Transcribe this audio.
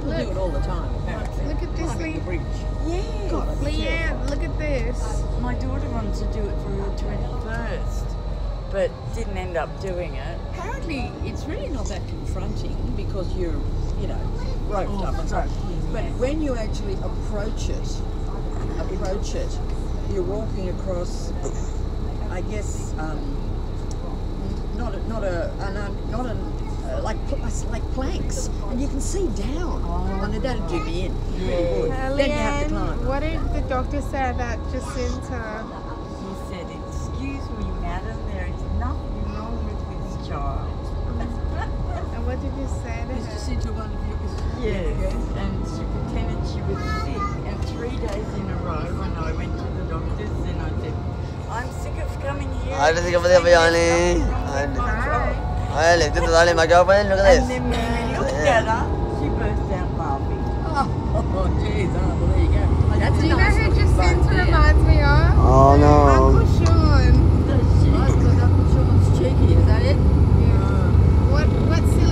People do it all the time, apparently. Look at this, Climbing the bridge. Yeah. God, I'd be Leanne, terrified. look at this. My daughter wanted to do it for her 21st, but didn't end up doing it. Apparently, it's really not that confronting because you're, you know, roped up and stuff. But when you actually approach it, you're walking across, I guess, like planks, and you can see down. And that'll do me in. Really would. Then you have to Leanne, climb. what did the doctor say about Jacinta? He said, "Excuse me, madam, there is nothing wrong with this child." And what did you say to Is her? Jacinta one of you? Yes, and she pretended she was sick. And 3 days in a row, when I went to the doctors, and I said, "I'm sick of coming here." Hi, this is Gabby Biani. Hi, listen to Dali, my girlfriend. Look at And then when we looked at her, she burst out laughing. Oh, geez, well, there you go. That's Do a you know nice who looking boat Jacinta there. reminds me of? Oh no. Uncle Sean. Right, because Uncle Sean's cheeky, is that it? What's